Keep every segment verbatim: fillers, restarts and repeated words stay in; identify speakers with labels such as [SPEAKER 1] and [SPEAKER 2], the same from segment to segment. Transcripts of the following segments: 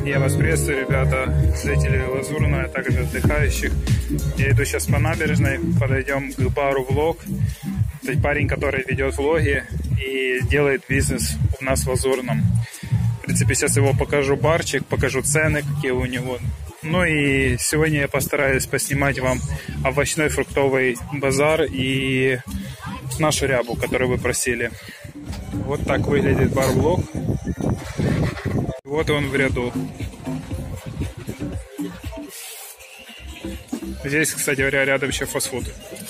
[SPEAKER 1] Я вас приветствую, ребята, зрители Лазурного, а также отдыхающих. Я иду сейчас по набережной, подойдем к бару «Влог». Это парень, который ведет влоги и делает бизнес у нас в Лазурном. В принципе, сейчас его покажу барчик, покажу цены, какие у него. Ну и сегодня я постараюсь поснимать вам овощной фруктовый базар и нашу рябу, которую вы просили. Вот так выглядит бар «Влог». Вот он в ряду. Здесь, кстати говоря, рядом еще фастфуд.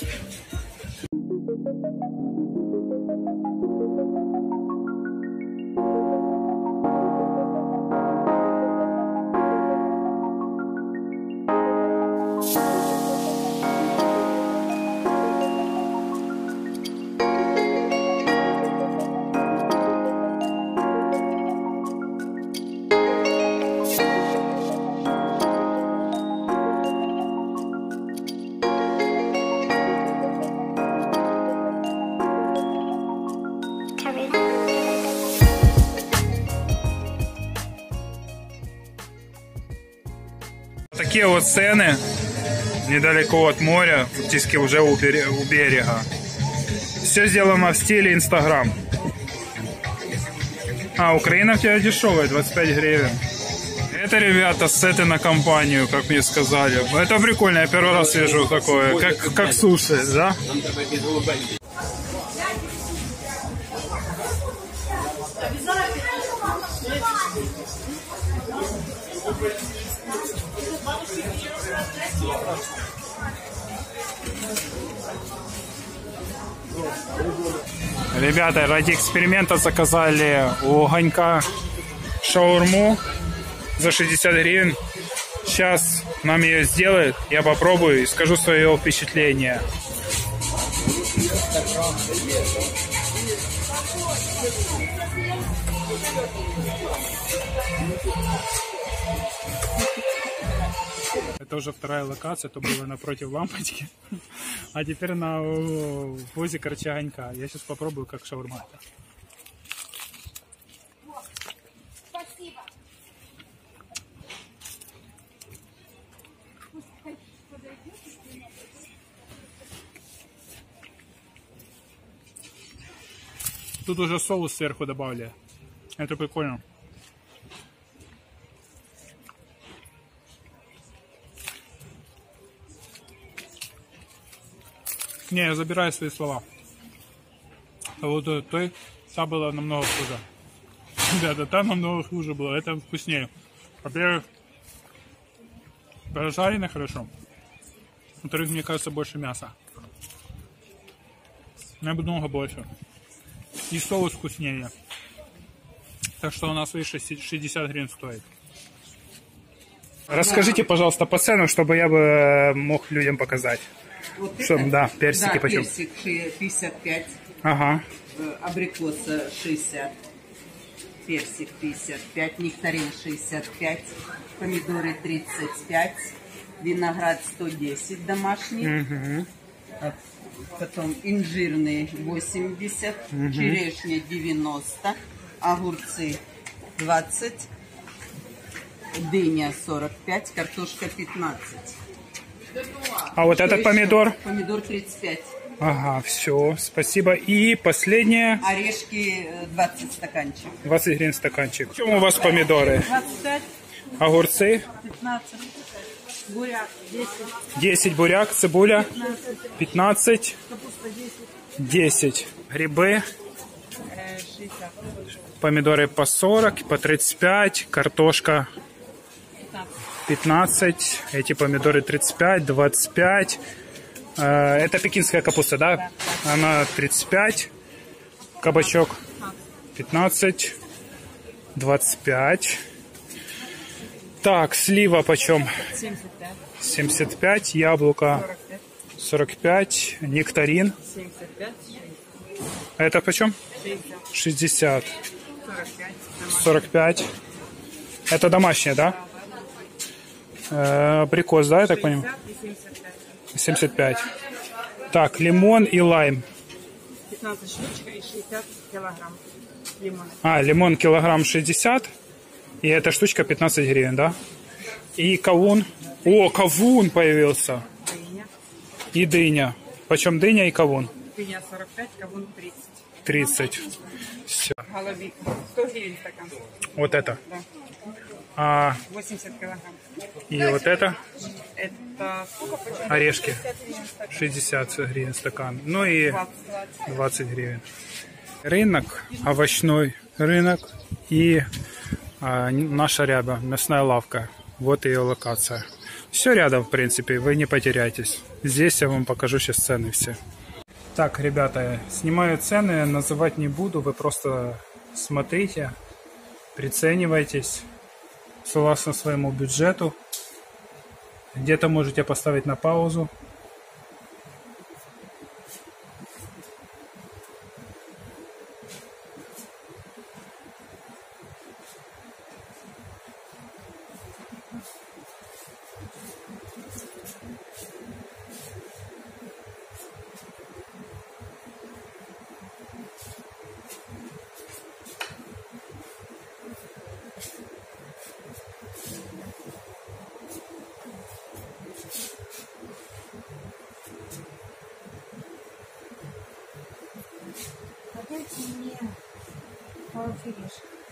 [SPEAKER 1] Такие вот цены недалеко от моря, фактически уже у берега. Все сделано в стиле Инстаграм. А, Украина у тебя дешевая, двадцать пять гривен. Это, ребята, сеты на компанию, как мне сказали. Это прикольно, я первый раз вижу такое, как, как суши, да? Ребята, ради эксперимента заказали у Огонька шаурму за шестьдесят гривен. Сейчас нам ее сделают, я попробую и скажу свое впечатление. Это уже вторая локация, то было напротив лампочки, а теперь на возле короче Огонька. Я сейчас попробую, как шаурма.
[SPEAKER 2] Спасибо.
[SPEAKER 1] Тут уже соус сверху добавили. Это прикольно. Не, я забираю свои слова. А вот той, та была намного хуже. Ребята, та намного хуже была. Это вкуснее. Во-первых, прожарено хорошо. Во-вторых, мне кажется, больше мяса. Намного больше. И соус вкуснее. Так что у нас выше шестьдесят гривен стоит. Расскажите, пожалуйста, по ценам, чтобы я бы мог людям показать.
[SPEAKER 3] Вот
[SPEAKER 1] Что,
[SPEAKER 3] это?
[SPEAKER 1] да, персики
[SPEAKER 3] Да,
[SPEAKER 1] почем?
[SPEAKER 3] персик пятьдесят пять,
[SPEAKER 1] Ага.
[SPEAKER 3] абрикоса шестьдесят, персик пятьдесят пять, нектарин шестьдесят пять, помидоры тридцать пять, виноград сто десять домашний, угу. Потом инжирный восемьдесят, угу. Черешня девяносто, огурцы двадцать, дыня сорок пять, картошка пятнадцать.
[SPEAKER 1] А вот этот помидор?
[SPEAKER 3] Помидор тридцать пять.
[SPEAKER 1] Ага, все, спасибо. И последнее?
[SPEAKER 3] Орешки двадцать стаканчик.
[SPEAKER 1] двадцать гривен стаканчик. В чем у вас помидоры?
[SPEAKER 3] двадцать пять.
[SPEAKER 1] Огурцы?
[SPEAKER 3] пятнадцать. Буряк десять.
[SPEAKER 1] десять буряк, цибуля?
[SPEAKER 3] пятнадцать.
[SPEAKER 1] пятнадцать.
[SPEAKER 3] Капуста десять.
[SPEAKER 1] десять. Грибы?
[SPEAKER 3] шестьдесят.
[SPEAKER 1] Помидоры по сорок, по тридцать пять. Картошка пятнадцать. Эти помидоры тридцать пять, двадцать пять. Это пекинская капуста, да? Да. Она тридцать пять. Кабачок пятнадцать. двадцать пять. Так, слива почем?
[SPEAKER 3] семьдесят пять.
[SPEAKER 1] семьдесят пять. Яблоко
[SPEAKER 3] сорок пять.
[SPEAKER 1] сорок пять. Нектарин.
[SPEAKER 3] семьдесят пять.
[SPEAKER 1] Это почем?
[SPEAKER 3] шестьдесят.
[SPEAKER 1] шестьдесят.
[SPEAKER 3] сорок пять.
[SPEAKER 1] сорок пять. Это домашнее, да? Э, абрикос, да, я так понимаю? семьдесят пять. Так, лимон и лайм.
[SPEAKER 3] пятнадцать штучек и шестьдесят килограмм лимона.
[SPEAKER 1] А, лимон килограмм шестьдесят И эта штучка пятнадцать гривен, да? И кавун. О, кавун появился.
[SPEAKER 3] Дыня.
[SPEAKER 1] И дыня. Почем дыня и кавун?
[SPEAKER 3] Дыня сорок пять, кавун тридцать.
[SPEAKER 1] тридцать. Все.
[SPEAKER 3] Голубик. сто гривен стакан.
[SPEAKER 1] Вот это.
[SPEAKER 3] Да.
[SPEAKER 1] А,
[SPEAKER 3] восемьдесят килограмм.
[SPEAKER 1] и вот это.
[SPEAKER 3] Это сколько почему?
[SPEAKER 1] Орешки.
[SPEAKER 3] шестьдесят гривен
[SPEAKER 1] шестьдесят гривен
[SPEAKER 3] стакан.
[SPEAKER 1] стакан. Ну и
[SPEAKER 3] двадцать.
[SPEAKER 1] двадцать гривен. Рынок, овощной рынок и а, наша ряба, мясная лавка. Вот ее локация. Все рядом, в принципе, вы не потеряетесь. Здесь я вам покажу сейчас цены все. Так, ребята, снимаю цены, называть не буду, вы просто смотрите, приценивайтесь согласно своему бюджету. Где-то можете поставить на паузу.
[SPEAKER 2] Дайте мне филиш.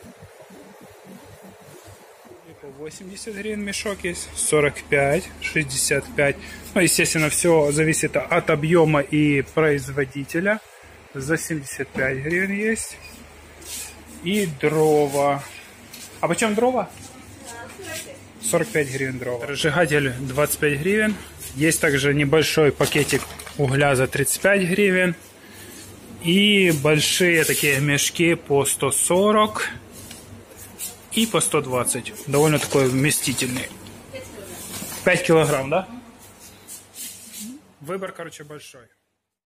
[SPEAKER 1] По восемьдесят гривен мешок есть, сорок пять, шестьдесят пять. Ну, естественно, все зависит от объема и производителя. За семьдесят пять гривен есть. И дрова. А почем дрова? сорок пять гривен дрова. Разжигатель двадцать пять гривен. Есть также небольшой пакетик угля за тридцать пять гривен. И большие такие мешки по сто сорок и по сто двадцать. Довольно такой вместительный. пять килограмм, да? Выбор, короче, большой.